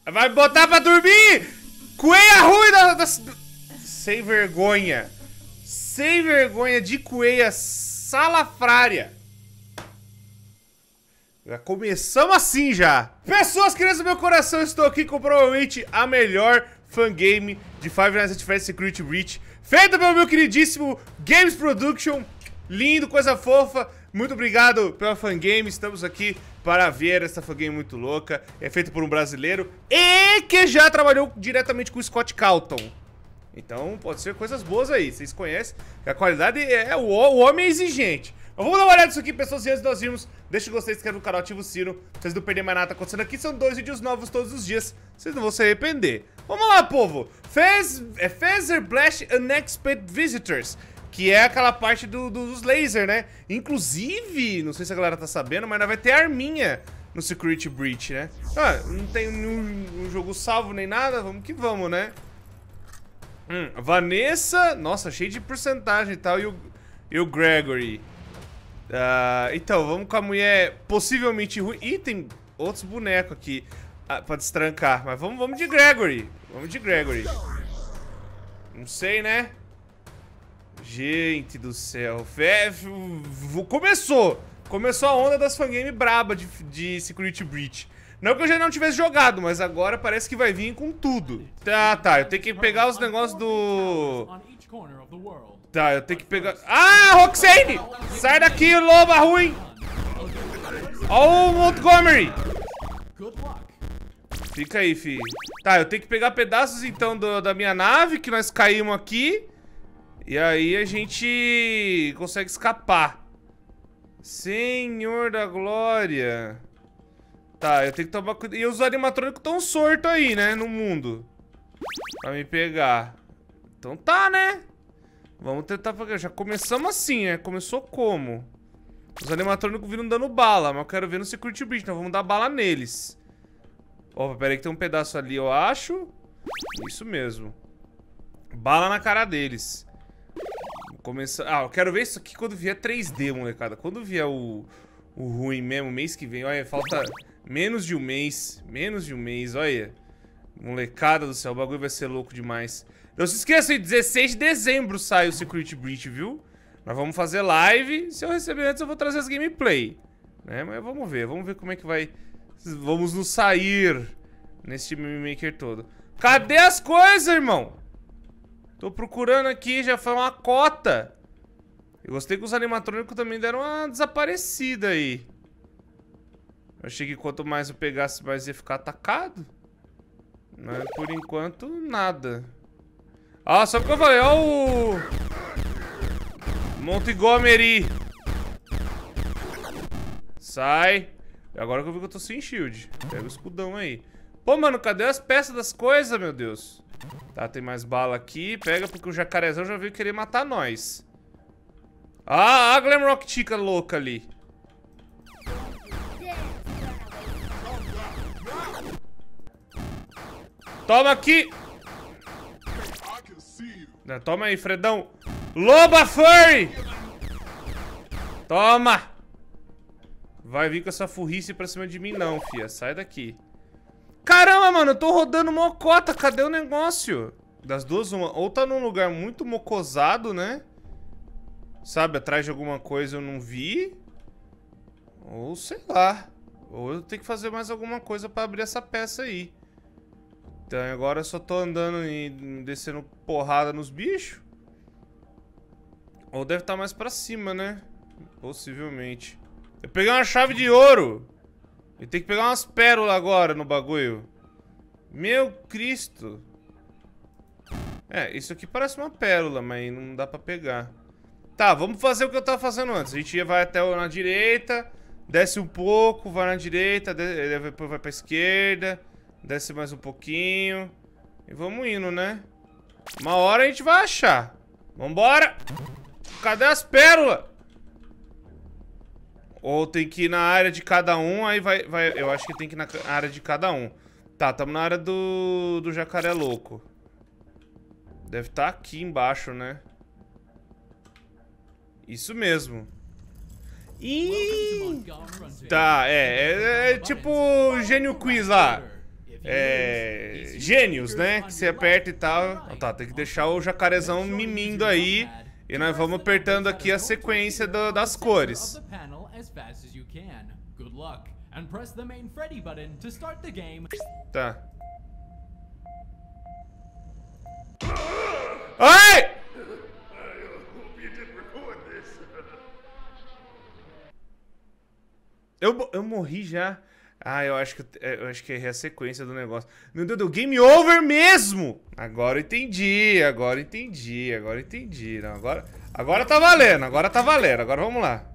Vai botar pra dormir! Cueia ruim sem vergonha. Sem vergonha de cueia salafrária. Já começamos assim já. Pessoas queridas do meu coração, estou aqui com provavelmente a melhor fangame de Five Nights at Freddy's Security Breach, feita pelo meu queridíssimo Games Production. Lindo, coisa fofa. Muito obrigado pela fangame. Estamos aqui para ver essa fangame muito louca. É feita por um brasileiro e que já trabalhou diretamente com o Scott Calton. Então pode ser coisas boas aí. Vocês conhecem que a qualidade é o homem é exigente. Mas vamos dar uma olhada nisso aqui, pessoas. E antes de nós irmos, deixa o gostei, se inscreve no canal, ativa o sino pra vocês não perderem mais nada acontecendo aqui. São 2 vídeos novos todos os dias. Vocês não vão se arrepender. Vamos lá, povo. Phaser Blast Unexpected Visitors, que é aquela parte dos lasers, né? Inclusive, não sei se a galera tá sabendo, mas vai ter arminha no Security Breach, né? Ah, não tem um jogo salvo nem nada, vamos que vamos, né? Vanessa, nossa, cheio de porcentagem e tal, e o Gregory. Então, vamos com a mulher possivelmente ruim. Ih, tem outros bonecos aqui pra destrancar, mas vamos de Gregory. Vamos de Gregory. Não sei, né? Gente do céu. Começou a onda das fangame braba de Security Breach. Não que eu já não tivesse jogado, mas agora parece que vai vir com tudo. Tá, eu tenho que pegar os negócios do... Tá, eu tenho que pegar... Ah, Roxane! Sai daqui, loba ruim! Ó o Montgomery! Fica aí, filho. Tá, eu tenho que pegar pedaços, então, da minha nave, que nós caímos aqui. E aí a gente consegue escapar. Senhor da glória. Tá, eu tenho que tomar cuidado. E os animatrônicos estão sortos aí, né, no mundo. Pra me pegar. Então tá, né? Vamos tentar pegar. Já começamos assim, né? Começou como? Os animatrônicos viram dando bala, mas eu quero ver no Security Breach, então vamos dar bala neles. Opa, pera aí que tem um pedaço ali, eu acho. Isso mesmo. Bala na cara deles. Vou começar... Ah, eu quero ver isso aqui quando vier 3D, molecada. Quando vier o ruim mesmo, mês que vem. Olha, falta menos de um mês. Menos de um mês, olha. Molecada do céu, o bagulho vai ser louco demais. Não se esqueçam, 16 de dezembro sai o Security Breach, viu? Nós vamos fazer live. Se eu receber antes, eu vou trazer as gameplay, né? Mas vamos ver como é que vai... Vamos nos sair nesse Meme Maker todo. Cadê as coisas, irmão? Tô procurando aqui, já foi uma cota. Eu gostei que os animatrônicos também deram uma desaparecida aí. Eu achei que quanto mais eu pegasse, mais ia ficar atacado. Mas por enquanto, nada. Ah, só porque eu falei, ó o... Montgomery. Sai. Agora que eu vi que eu tô sem shield. Pega o escudão aí. Pô, mano, cadê as peças das coisas, meu Deus? Tá, tem mais bala aqui. Pega, porque o jacarezão já veio querer matar nós. Ah, a Glamrock Chica louca ali. Toma aqui. Toma aí, Fredão. Loba Furry. Toma. Vai vir com essa furrice pra cima de mim não, fia. Sai daqui. Caramba, mano, eu tô rodando mocota. Cadê o negócio? Das duas, uma. Ou tá num lugar muito mocosado, né? Sabe, atrás de alguma coisa eu não vi. Ou sei lá. Ou eu tenho que fazer mais alguma coisa pra abrir essa peça aí. Então agora eu só tô andando e descendo porrada nos bichos. Ou deve estar mais pra cima, né? Possivelmente. Eu peguei uma chave de ouro. E tem que pegar umas pérolas agora no bagulho. Meu Cristo. É, isso aqui parece uma pérola, mas não dá pra pegar. Tá, vamos fazer o que eu tava fazendo antes. A gente vai até na direita, desce um pouco, vai na direita, depois vai pra esquerda, desce mais um pouquinho. E vamos indo, né? Uma hora a gente vai achar. Vambora! Cadê as pérolas? Ou tem que ir na área de cada um, aí vai... Eu acho que tem que ir na área de cada um. Tá, tamo na área do jacaré louco. Deve estar aqui embaixo, né? Isso mesmo. Ih! Tá, é tipo Gênio Quiz lá. gênios, né? Que você aperta e tal. Tá, tem que deixar o jacarezão mimindo aí. E nós vamos apertando aqui a sequência das cores. Tá. Ai! Eu morri já. Ah, eu acho que errei a sequência do negócio. Meu Deus, deu game over mesmo! Agora eu entendi, agora eu entendi, agora eu entendi. Não, agora tá valendo, agora tá valendo. Agora vamos lá.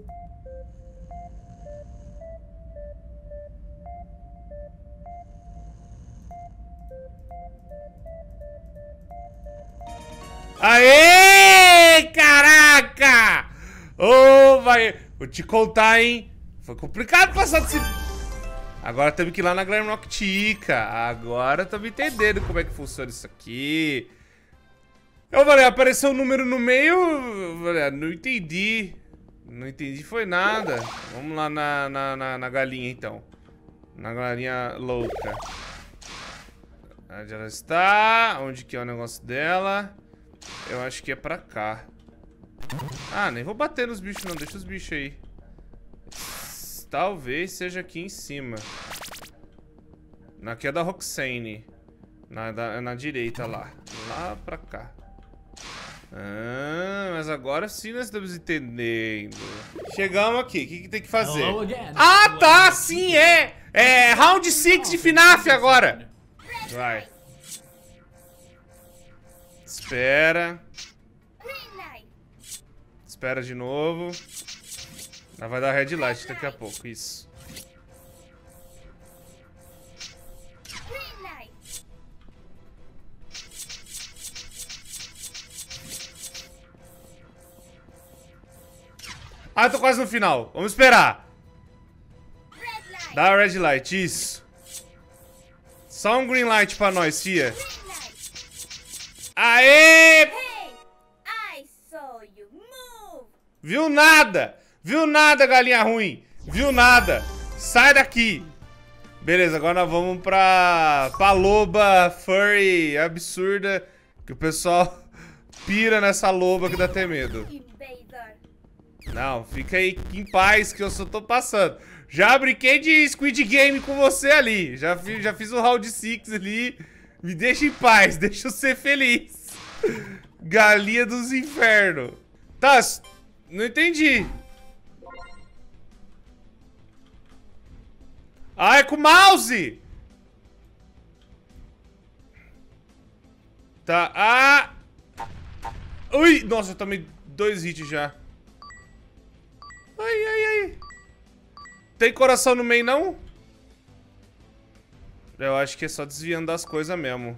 Aê! Caraca! Ô, vai... Vou te contar, hein? Foi complicado passar desse... Agora temos que ir lá na Glamrock-Tica. Agora estamos entendendo como é que funciona isso aqui. Eu falei, apareceu um número no meio. Eu falei, não entendi. Não entendi, foi nada. Vamos lá na galinha, então. Na galinha louca. Onde ela está? Onde que é o negócio dela? Eu acho que é pra cá. Ah, nem vou bater nos bichos, não. Deixa os bichos aí. Talvez seja aqui em cima. Aqui é da Roxane. Na direita lá. Lá pra cá. Ah, mas agora sim nós estamos entendendo. Chegamos aqui. O que tem que fazer? Ah, tá! Sim, é! É round 6 de FNAF agora. Vai. Espera. Espera de novo. Vai dar red light daqui a pouco, isso. Ah, eu tô quase no final. Vamos esperar. Dá a red light, isso. Só um green light pra nós, fia. Aê! Viu nada? Viu nada, galinha ruim? Viu nada? Sai daqui. Beleza, agora nós vamos pra loba furry absurda. Que o pessoal pira nessa loba que dá até medo. Não, fica aí em paz que eu só tô passando. Já brinquei de Squid Game com você ali. Já fiz o round 6 ali. Me deixa em paz, deixa eu ser feliz. Galinha dos infernos. Tá, não entendi. Ah, é com o mouse! Tá, ah! Ui, nossa, eu tomei 2 hits já. Ai, ai, ai. Tem coração no meio, não? Eu acho que é só desviando das coisas mesmo.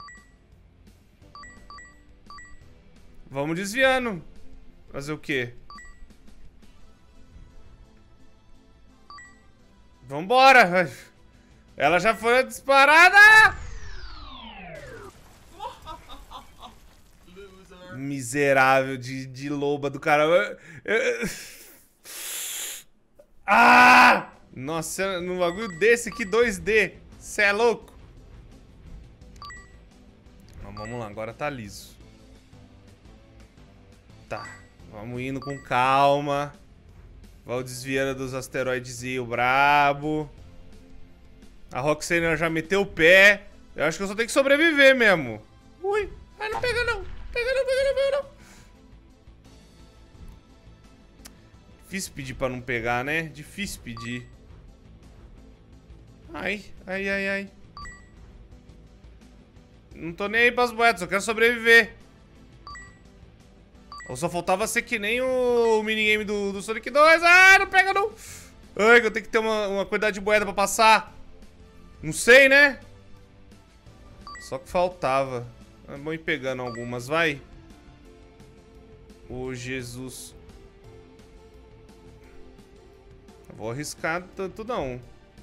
Vamos desviando. Fazer o quê? Vambora! Ela já foi disparada! Miserável de loba do cara. Ah! Nossa, num bagulho desse aqui, 2D. Cê é louco? Então, vamos lá, agora tá liso. Tá, vamos indo com calma. Vai desviando dos asteroides e o brabo. A Roxane já meteu o pé. Eu acho que eu só tenho que sobreviver mesmo. Ui, ai, não pega não. Pega não, pega não, pega não. Difícil pedir pra não pegar, né? Difícil pedir. Ai, ai, ai, ai. Não tô nem aí pras moedas, eu quero sobreviver. Ou só faltava ser que nem o minigame do Sonic 2. Ah, não pega não. Ai, que eu tenho que ter uma quantidade de moeda pra passar. Não sei, né? Só que faltava. É bom ir pegando algumas, vai. Ô, Jesus. Não vou arriscar tanto, não.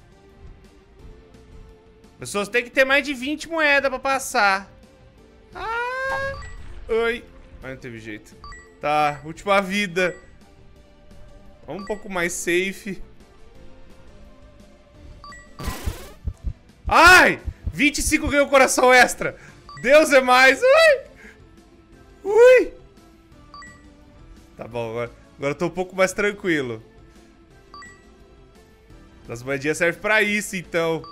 Pessoas têm que ter mais de 20 moedas pra passar. Ah! Oi. Mas não teve jeito. Tá, última vida. Vamos um pouco mais safe. Ai! 25 ganhou coração extra. Deus é mais. Ui. Ui. Tá bom, agora eu tô um pouco mais tranquilo. As moedinhas servem pra isso, então.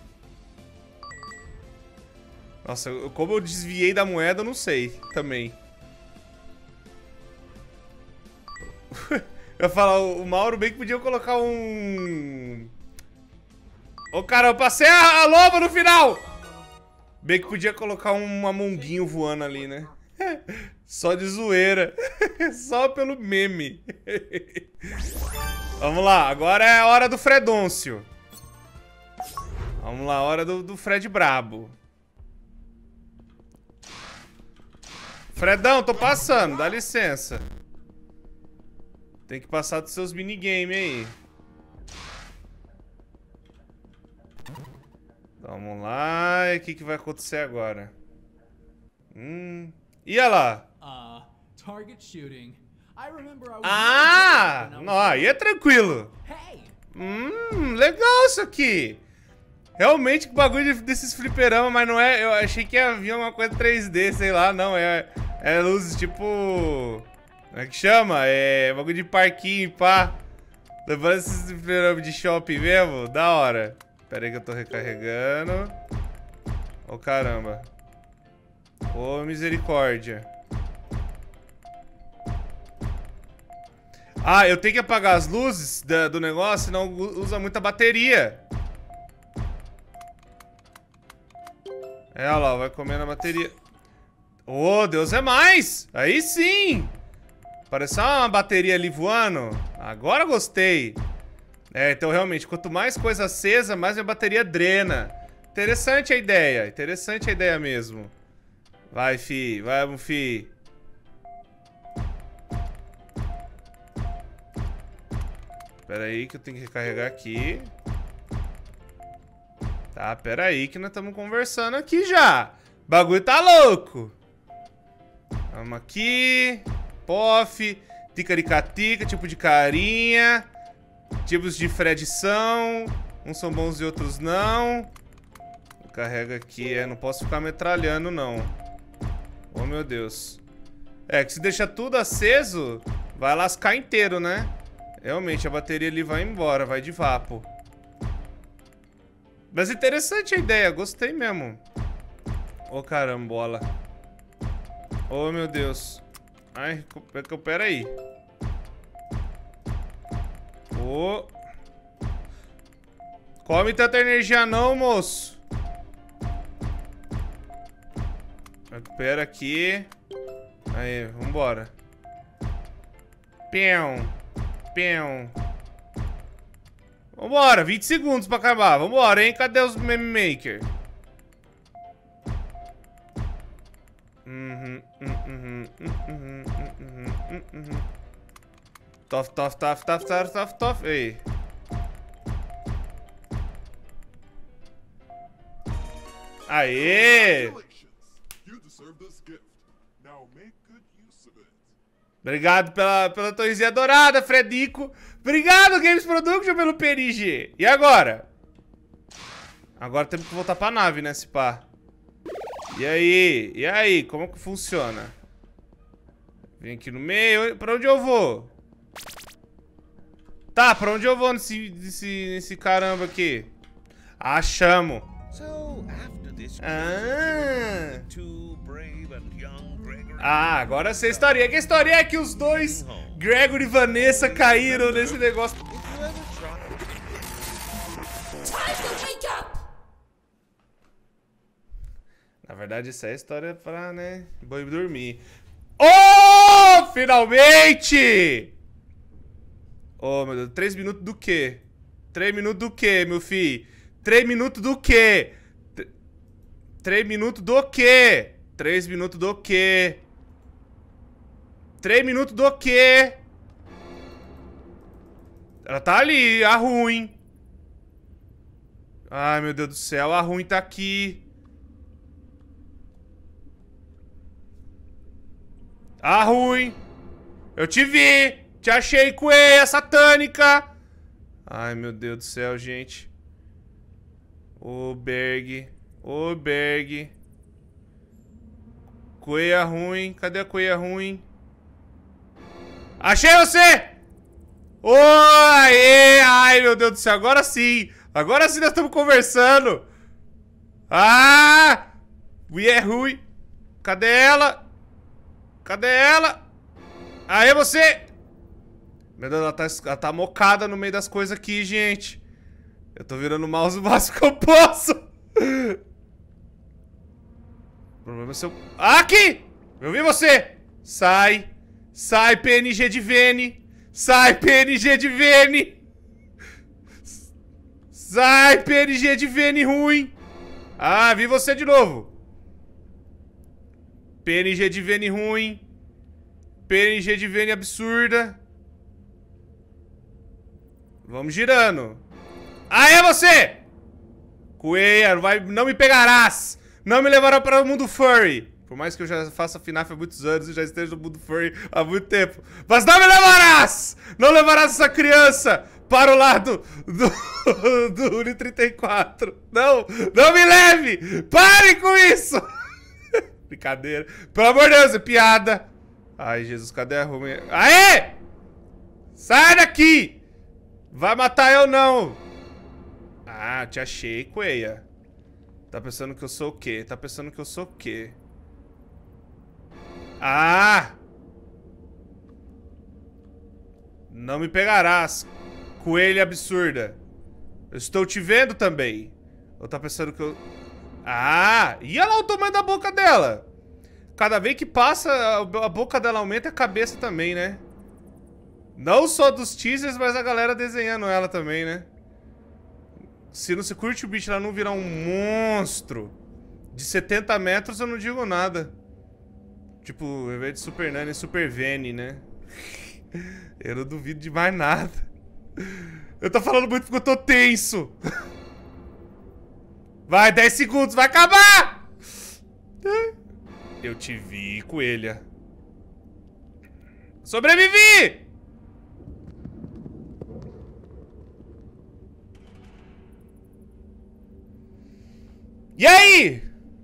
Nossa, como eu desviei da moeda, eu não sei também. Eu ia falar, o Mauro bem que podia colocar um... Ô, cara, eu passei a loba no final! Bem que podia colocar um amonguinho voando ali, né? Só de zoeira. Só pelo meme. Vamos lá, agora é a hora do Fredôncio. Vamos lá, a hora do Fred brabo. Fredão, tô passando, dá licença. Tem que passar dos seus minigames aí. Vamos lá, e o que vai acontecer agora? E olha lá. Ah! Não, aí é tranquilo. Legal isso aqui. Realmente, que bagulho desses fliperama, mas não é... Eu achei que havia uma coisa 3D, sei lá, não. É luzes tipo... Como é que chama? É bagulho de parquinho, pá. Levando esses fliperama de shopping mesmo, da hora. Pera aí que eu tô recarregando. Oh, caramba. Oh, misericórdia. Ah, eu tenho que apagar as luzes do negócio, senão usa muita bateria. É, olha lá, vai comendo a bateria. Oh, Deus é mais! Aí sim! Pareceu uma bateria ali voando. Agora gostei. É, então realmente, quanto mais coisa acesa, mais a bateria drena. Interessante a ideia mesmo. Vai, fi, vamos, fi. Pera aí que eu tenho que recarregar aqui. Tá, pera aí que nós estamos conversando aqui já. O bagulho tá louco. Vamos aqui. Pof. Ticaricatica, tipo de carinha. Tipos de Fred são. Uns são bons e outros não. Carrega aqui, não posso ficar metralhando não. Oh meu Deus. É, que se deixar tudo aceso, vai lascar inteiro, né? Realmente, a bateria ali vai embora, vai de vapo. Mas interessante a ideia, gostei mesmo. Ô, carambola. Oh, meu Deus. Ai, recupera aí. Ô. Come tanta energia não, moço. Recupera aqui. Aí, vambora. Pião. Pião. Vambora, 20 segundos pra acabar. Vambora, hein? Cadê os meme maker? Tof, tof, tof, tof, tof, tof, tof. Ei. Aê! Obrigado pela torrezinha dourada, Fredico. Obrigado, Games Production, pelo PNG. E agora? Agora temos que voltar pra nave, né, se pá. E aí? E aí? Como que funciona? Vem aqui no meio. Pra onde eu vou? Tá, pra onde eu vou nesse caramba aqui? Achamos. Ah, agora sei a história. Que a história é que os dois, Gregory e Vanessa, caíram nesse negócio. Na verdade, isso é história pra, né, boi dormir. Oh, finalmente! Oh, meu Deus, 3 minutos do quê? 3 minutos do quê, meu filho? 3 minutos do quê? 3 minutos do quê? 3 minutos do quê? 3 minutos do quê? Ela tá ali, a ruim. Ai, meu Deus do céu, a ruim tá aqui. A ruim. Eu te vi. Te achei, coelha satânica. Ai, meu Deus do céu, gente. Ô, Berg. Ô, Berg. Coelha ruim. Cadê a coelha ruim? Achei você! Ô, aê! Ai, meu Deus do céu. Agora sim. Agora sim nós estamos conversando. Ah! Mulher ruim. Cadê ela? Cadê ela? Aê, você! Meu Deus, ela tá mocada no meio das coisas aqui, gente. Eu tô virando o mouse o máximo que eu posso. O problema é se eu... Ah, aqui! Eu vi você! Sai! Sai, PNG de Vene! Sai, PNG de Vene! Sai, PNG de Vene ruim! Ah, vi você de novo! PNG de Vene ruim! PNG de Vene absurda! Vamos girando! Ah, é você! Coelha, não me pegarás! Não me levará para o mundo furry! Por mais que eu já faça FNAF há muitos anos e já esteja no mundo furry há muito tempo. Mas não me levarás! Não levarás essa criança para o lado do Uni 34. Não! Não me leve! Pare com isso! Brincadeira. Pelo amor de Deus, é piada. Ai, Jesus, cadê a Rumi? Aê! Sai daqui! Vai matar eu não! Ah, te achei, coelha. Tá pensando que eu sou o quê? Tá pensando que eu sou o quê? Ah! Não me pegarás, coelha absurda. Eu estou te vendo também. Ou tá pensando que eu... Ah! E olha lá o tamanho da boca dela. Cada vez que passa, a boca dela aumenta e a cabeça também, né? Não só dos teasers, mas a galera desenhando ela também, né? Se não se curte o bicho, ela não virar um monstro de 70 metros, eu não digo nada. Tipo, ao invés de Super Nani, Super Vene, né? Eu não duvido de mais nada. Eu tô falando muito porque eu tô tenso. Vai, 10 segundos, vai acabar! Eu te vi, coelha. Sobrevivi! E aí?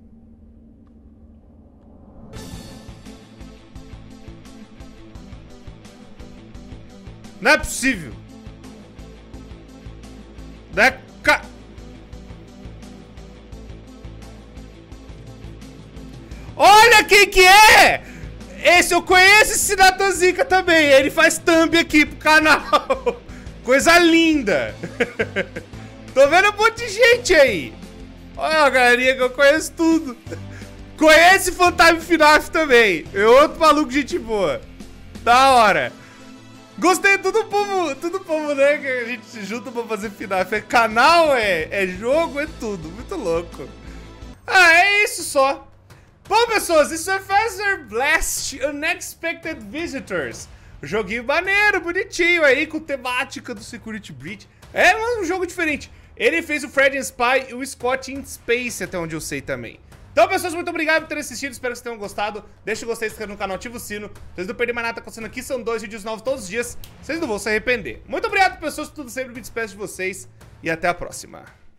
Não é possível. Olha quem que é! Esse eu conheço, esse Natanzica também. Ele faz thumb aqui pro canal. Coisa linda. Tô vendo um monte de gente aí. Olha a galerinha que eu conheço tudo. Conhece Funtime FNAF também. É outro maluco, gente boa. Da hora. Gostei de tudo povo, né? Que a gente se junta pra fazer FNAF. É canal, é jogo, é tudo. Muito louco. Ah, é isso só. Bom, pessoas, isso é Fazer Blast Unexpected Visitors. Joguinho maneiro, bonitinho aí, com temática do Security Breach. É um jogo diferente. Ele fez o Fred and Spy e o Scott in Space, até onde eu sei também. Então, pessoas, muito obrigado por terem assistido. Espero que vocês tenham gostado. Deixa o gostei, se inscreva no canal, ativa o sino. Vocês não perderem mais nada, tá acontecendo aqui. São 2 vídeos novos todos os dias. Vocês não vão se arrepender. Muito obrigado, pessoas, por tudo sempre. Me despeço de vocês e até a próxima.